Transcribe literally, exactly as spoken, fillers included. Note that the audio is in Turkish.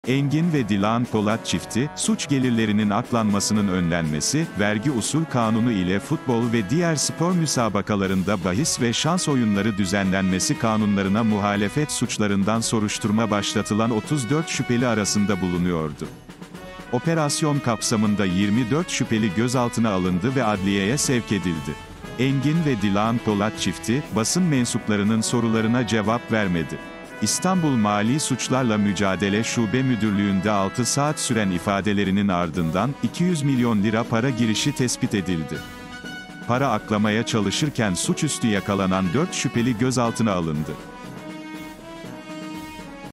Engin ve Dilan Polat çifti, suç gelirlerinin aklanmasının önlenmesi, vergi usul kanunu ile futbol ve diğer spor müsabakalarında bahis ve şans oyunları düzenlenmesi kanunlarına muhalefet suçlarından soruşturma başlatılan otuz dört şüpheli arasında bulunuyordu. Operasyon kapsamında yirmi dört şüpheli gözaltına alındı ve adliyeye sevk edildi. Engin ve Dilan Polat çifti, basın mensuplarının sorularına cevap vermedi. İstanbul Mali Suçlarla Mücadele Şube Müdürlüğü'nde altı saat süren ifadelerinin ardından, iki yüz milyon lira para girişi tespit edildi. Para aklamaya çalışırken suçüstü yakalanan dört şüpheli gözaltına alındı.